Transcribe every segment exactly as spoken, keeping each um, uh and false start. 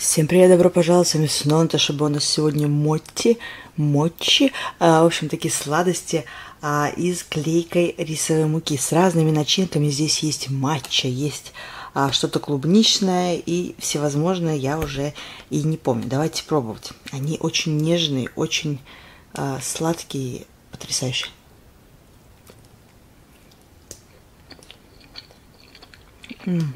Всем привет, добро пожаловать, с вами снова Наташа Бонус. Сегодня мотти, мочи, а, в общем, такие сладости а, из клейкой рисовой муки с разными начинками. Здесь есть матча, есть а, что-то клубничное и всевозможное, я уже и не помню. Давайте пробовать. Они очень нежные, очень а, сладкие, потрясающие. М.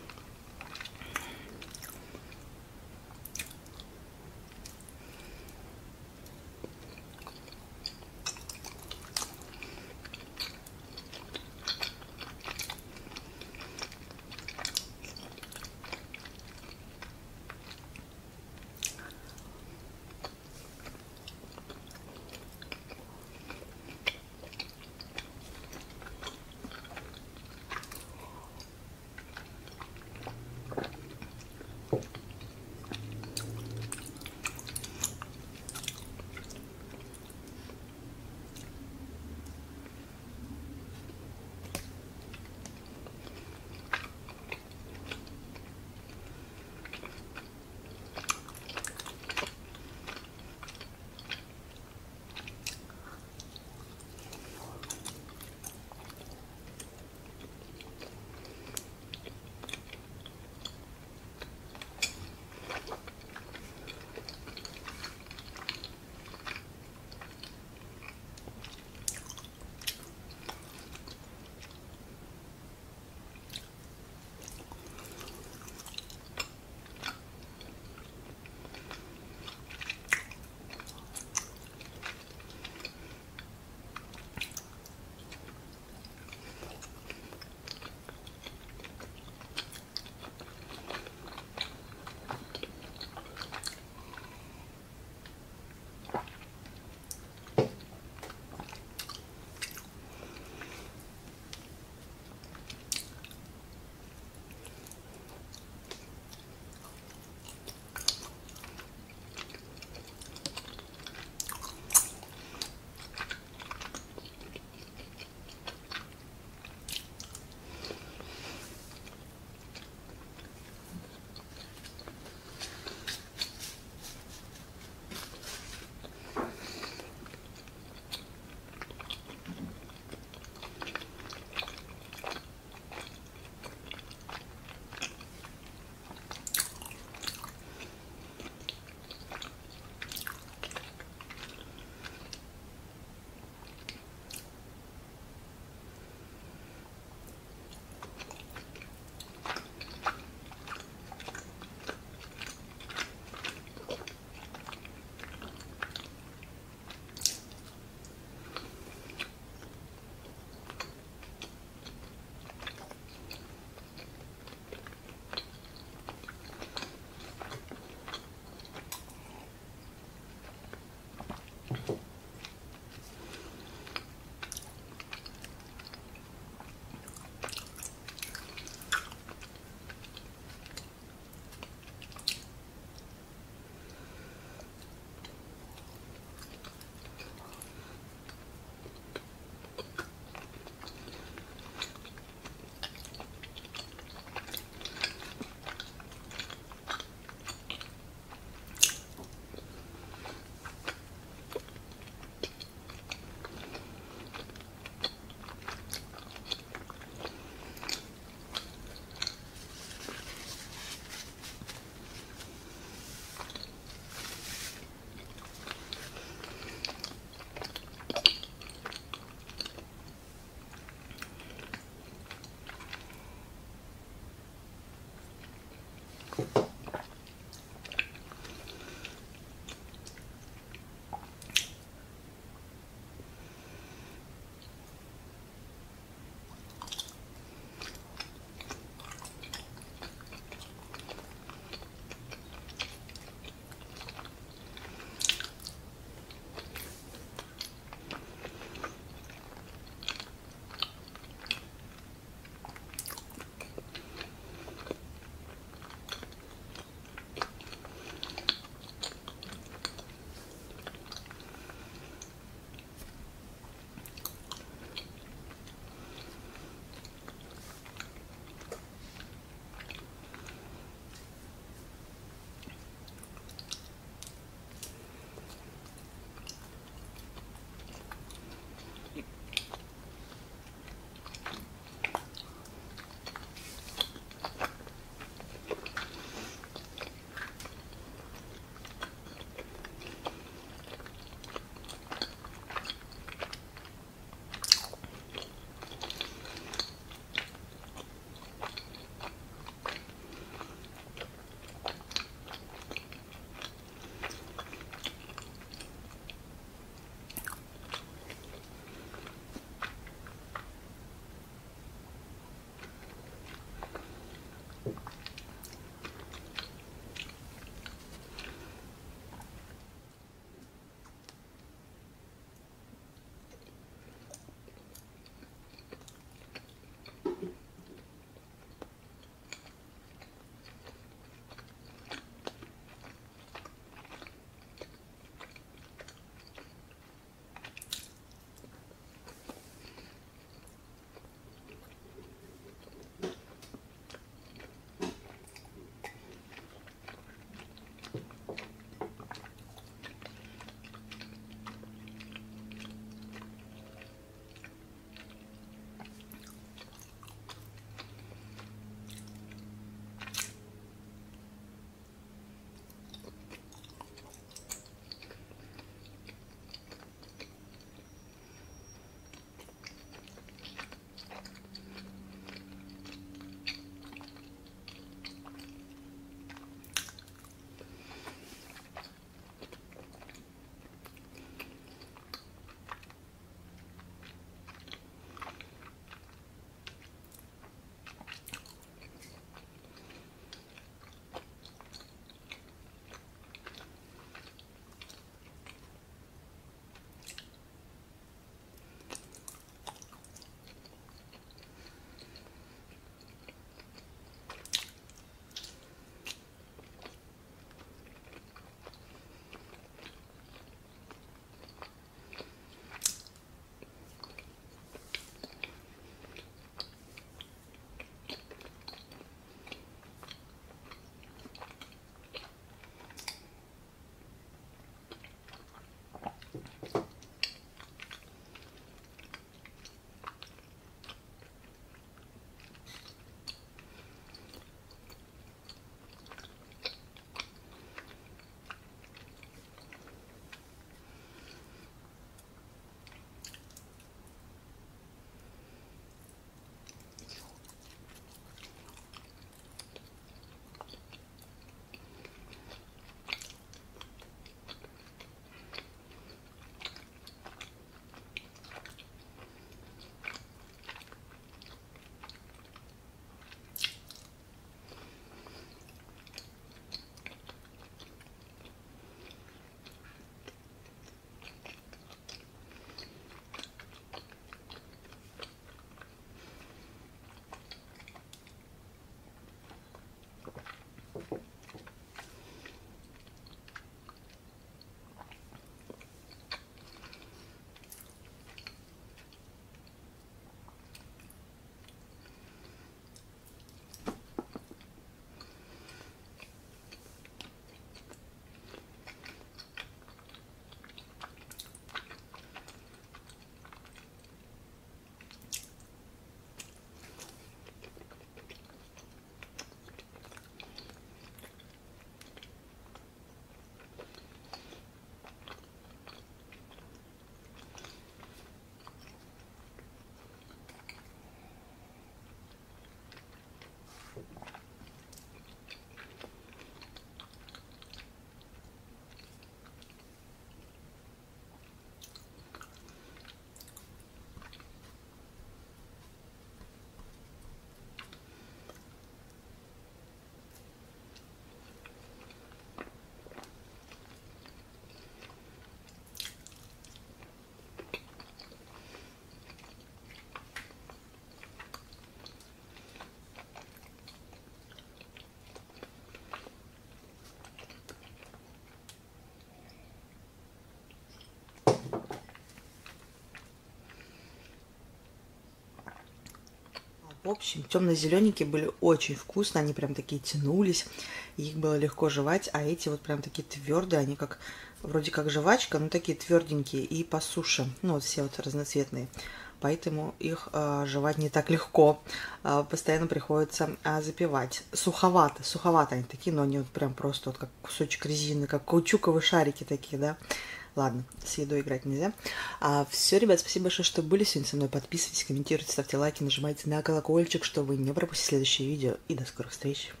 В общем, темно-зелененькие были очень вкусные, они прям такие тянулись, их было легко жевать, а эти вот прям такие твердые, они как вроде как жвачка, но такие тверденькие и по суше, ну вот все вот разноцветные, поэтому их э, жевать не так легко, э, постоянно приходится э, запивать. Суховато, суховато они такие, но они вот прям просто вот как кусочек резины, как каучуковые шарики такие, да. Ладно, с едой играть нельзя. А, все, ребят, спасибо большое, что были сегодня со мной. Подписывайтесь, комментируйте, ставьте лайки, нажимайте на колокольчик, чтобы не пропустить следующее видео. И до скорых встреч.